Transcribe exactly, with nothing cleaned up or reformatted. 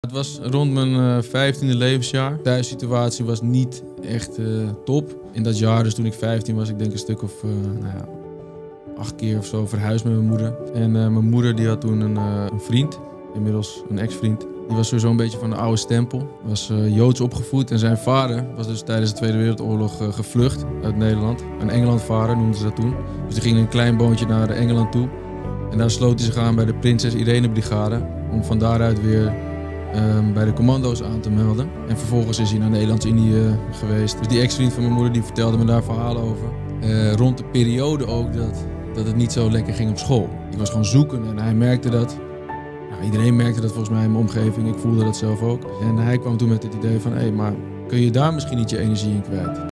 Het was rond mijn uh, vijftiende levensjaar. De thuissituatie was niet echt uh, top. In dat jaar, dus toen ik vijftien was, ik denk een stuk of uh, nou ja, acht keer of zo verhuisd met mijn moeder. En uh, mijn moeder die had toen een, uh, een vriend, inmiddels een ex-vriend. Die was sowieso een beetje van de oude stempel. Was uh, Joods opgevoed en zijn vader was dus tijdens de Tweede Wereldoorlog uh, gevlucht uit Nederland. Een Engelandvader noemden ze dat toen. Dus die ging een klein boontje naar Engeland toe. En daar sloot hij zich aan bij de Prinses Irene Brigade. Om van daaruit weer Um, bij de commando's aan te melden. En vervolgens is hij naar Nederlands-Indië uh, geweest. Dus die ex-vriend van mijn moeder die vertelde me daar verhalen over. Uh, rond de periode ook dat, dat het niet zo lekker ging op school. Ik was gewoon zoeken en hij merkte dat. Nou, iedereen merkte dat volgens mij in mijn omgeving. Ik voelde dat zelf ook. En hij kwam toen met het idee van, hé, hey, maar kun je daar misschien niet je energie in kwijt?